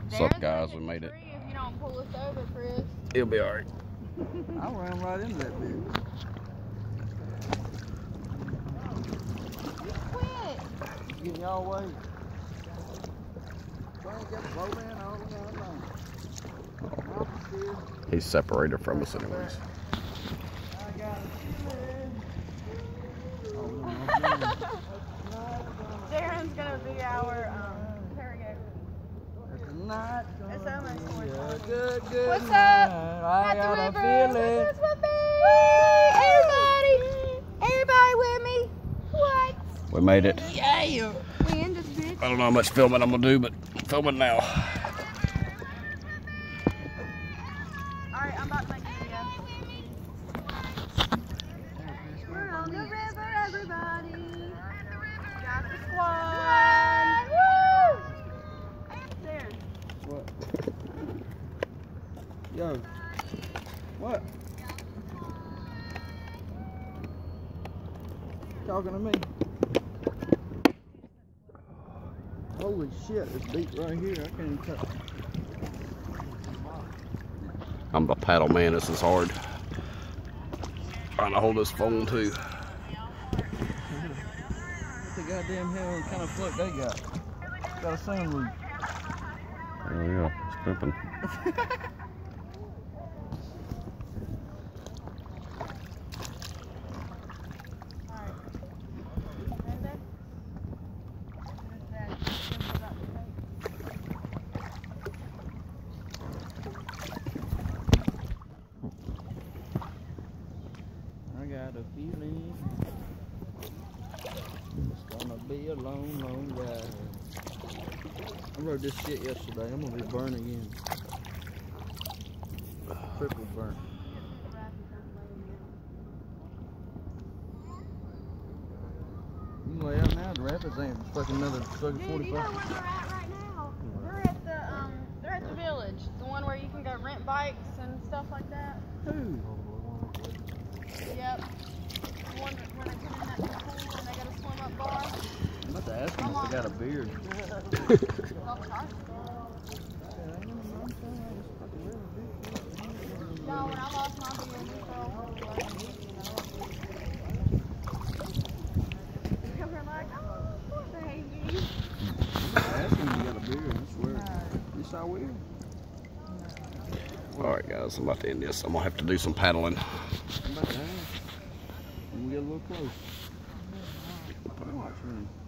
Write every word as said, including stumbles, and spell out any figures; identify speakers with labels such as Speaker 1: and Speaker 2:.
Speaker 1: What's up, guys? We made it.
Speaker 2: If you don't pull us over, Chris.
Speaker 1: It'll be alright.
Speaker 3: I ran right into that bitch.
Speaker 2: Quit.
Speaker 3: Getting y'all way. Trying to get the boat in all the time long.
Speaker 1: He's separated from us anyways.
Speaker 3: I got
Speaker 2: Darren's gonna be our um, interrogator.
Speaker 3: It's not
Speaker 2: It's almost four
Speaker 3: good,
Speaker 2: o'clock.
Speaker 3: good, good.
Speaker 2: What's up?
Speaker 3: I
Speaker 2: At
Speaker 3: got
Speaker 2: the
Speaker 3: a
Speaker 2: river.
Speaker 3: feeling.
Speaker 2: What's with me? Everybody. Everybody with me. What?
Speaker 1: We made it.
Speaker 2: Yeah. We in this bitch.
Speaker 1: I don't know how much filming I'm gonna do, but I'm filming now.
Speaker 2: Alright, I'm about to make a video. We're on the river, everybody. Got the squad. Woo! There.
Speaker 3: What? Yo. What? Talking to me. Holy shit, it's deep right here. I can't even touch.
Speaker 1: I'm the paddle man. This is hard. Trying to hold this phone too.
Speaker 3: What the goddamn hell kind of float they got? Got a sunroof.
Speaker 1: Oh yeah, it's pooping.
Speaker 3: I got a feeling it's gonna be a long, long ride. I rode this shit yesterday. I'm gonna be burnt again. Triple burnt. You can lay out now. The rapids ain't fucking another fucking
Speaker 2: Dude, you know
Speaker 3: forty-five.
Speaker 2: where we're at right now? We're at the um, they're at the village, the one where you can go rent bikes and stuff like that.
Speaker 3: Who?
Speaker 2: Yep. The one where they put in that big pool and they got a swim up bar.
Speaker 3: I'm about to ask him if they got a beard.
Speaker 2: Well, try. No, when I lost my beard, we fell away. And we're like, oh, poor baby.
Speaker 3: Ask him if he got a beard. I swear. You saw weird?
Speaker 1: Alright guys, I'm about to end this. I'm gonna have to do some paddling.
Speaker 3: I'm about to ask. I'm gonna get a little close. Watch me.